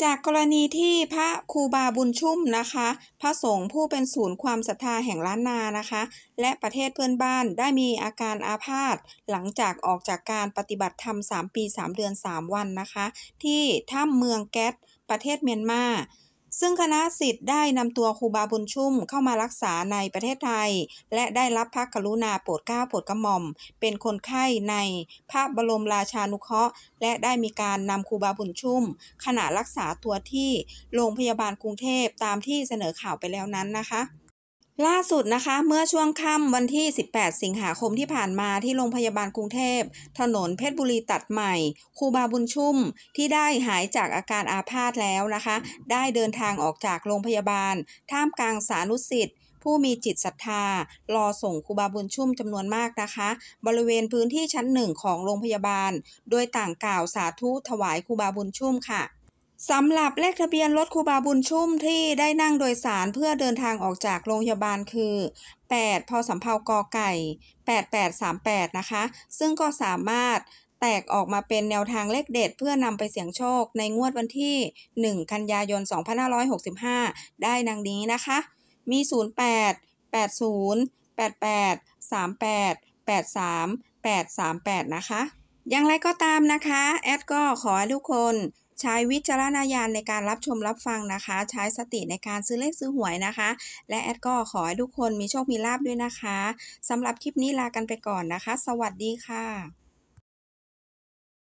จากกรณีที่พระครูบาบุญชุ่มนะคะพระสงฆ์ผู้เป็นศูนย์ความศรัทธาแห่งล้านนานะคะและประเทศเพื่อนบ้านได้มีอาการอาพาธหลังจากออกจากการปฏิบัติธรรม3 ปี3 เดือน3 วันนะคะที่ถ้ำเมืองแก๊สประเทศเมียนมาซึ่งคณะศิษย์ได้นำตัวครูบาบุญชุ่มเข้ามารักษาในประเทศไทยและได้รับพระกรุณาโปรดเกล้าโปรดกระหม่อมเป็นคนไข้ในพระบรมราชานุเคราะห์และได้มีการนำครูบาบุญชุ่มขณะรักษาตัวที่โรงพยาบาลกรุงเทพตามที่เสนอข่าวไปแล้วนั้นนะคะล่าสุดนะคะเมื่อช่วงค่ำวันที่18 สิงหาคมที่ผ่านมาที่โรงพยาบาลกรุงเทพถนนเพชรบุรีตัดใหม่ครูบาบุญชุ่มที่ได้หายจากอาการอาพาธแล้วนะคะได้เดินทางออกจากโรงพยาบาลท่ามกลางสาธุศิษย์ผู้มีจิตศรัทธารอส่งครูบาบุญชุ่มจำนวนมากนะคะบริเวณพื้นที่ชั้น1ของโรงพยาบาลโดยต่างกล่าวสาธุถวายครูบาบุญชุ่มค่ะสำหรับเลขทะเบียนรถครูบาบุญชุ่มที่ได้นั่งโดยสารเพื่อเดินทางออกจากโรงพยาบาลคือ8พ.สำเภากไก่8838นะคะซึ่งก็สามารถแตกออกมาเป็นแนวทางเลขเด็ดเพื่อนำไปเสี่ยงโชคในงวดวันที่1 กันยายน 2565ได้ดังนี้นะคะมี08 80 88 38 83 838นะคะอย่างไรก็ตามนะคะแอดก็ขอให้ทุกคนใช้วิจารณญาณในการรับชมรับฟังนะคะใช้สติในการซื้อเลขซื้อหวยนะคะและแอดก็ขอให้ทุกคนมีโชคมีลาภด้วยนะคะสำหรับคลิปนี้ลากันไปก่อนนะคะสวัสดีค่ะ